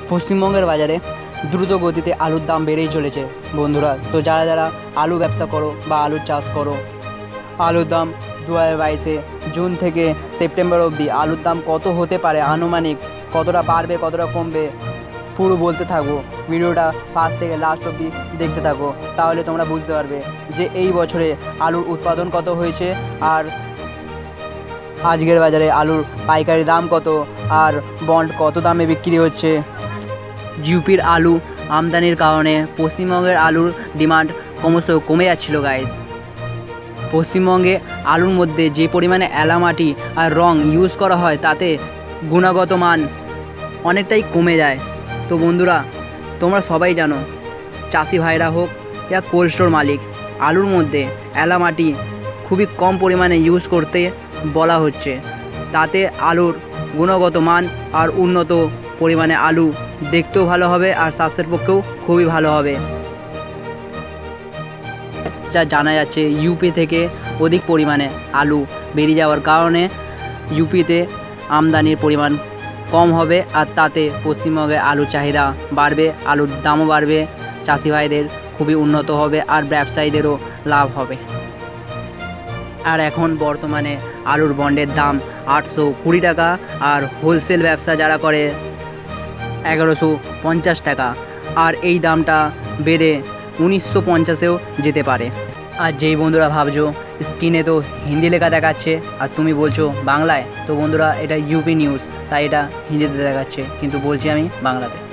পশ্চিমবঙ্গের বাজারে দ্রুত গতিতে আলুর দাম বেড়েই চলেছে বন্ধুরা। তো যারা যারা আলু ব্যবসা করো বা আলুর চাষ করো, আলুর দাম 2022-এ জুন থেকে সেপ্টেম্বর অবধি আলুর দাম কত হতে পারে, আনুমানিক কতটা বাড়বে কতটা কমবে, পুরো বলতে থাকবো। ভিডিওটা ফার্স্ট থেকে লাস্ট অবধি দেখতে থাকো, তাহলে তোমরা বুঝতে পারবে যে এই বছরে আলুর উৎপাদন কত হয়েছে আর আজকের বাজারে আলুর পাইকারি দাম কত আর বন্ড কত দামে বিক্রি হচ্ছে। ইউপির আলু আমদানির কারণে পশ্চিমবঙ্গের আলুর ডিমান্ড ক্রমশ কমে যাচ্ছিল গাইস। পশ্চিমবঙ্গে আলুর মধ্যে যে পরিমাণে এলামাটি আর রং ইউজ করা হয় তাতে গুণগত মান অনেকটাই কমে যায়। তো বন্ধুরা, তোমরা সবাই জানো, চাষি ভাইরা হোক ইয়া কোল্ড স্টোর মালিক, আলুর মধ্যে এলামাটি খুবই কম পরিমাণে ইউজ করতে বলা হচ্ছে, তাতে আলুর গুণগত মান আর উন্নত পরিমাণে আলু দেখতেও ভালো হবে আর স্বাস্থ্যের পক্ষেও খুবই ভালো হবে। যা জানা যাচ্ছে, ইউপি থেকে অধিক পরিমাণে আলু বেরিয়ে যাওয়ার কারণে ইউপিতে আমদানির পরিমাণ কম হবে আর তাতে পশ্চিমবঙ্গে আলুর চাহিদা বাড়বে, আলুর দামও বাড়বে, চাষি ভাইদের খুবই উন্নত হবে আর ব্যবসায়ীদেরও লাভ হবে। আর এখন বর্তমানে আলুর বন্ডের দাম 820 টাকা আর হোলসেল ব্যবসা যারা করে 1150 টাকা, আর এই দামটা বেড়ে 1950-এও যেতে পারে। আর যেই বন্ধুরা ভাবছো স্ক্রিনে তো হিন্দি লেখা দেখাচ্ছে আর তুমি বলছো বাংলায়, তো বন্ধুরা এটা ইউপি নিউজ, তাই এটা হিন্দিতে দেখাচ্ছে, কিন্তু বলছি আমি বাংলাতে।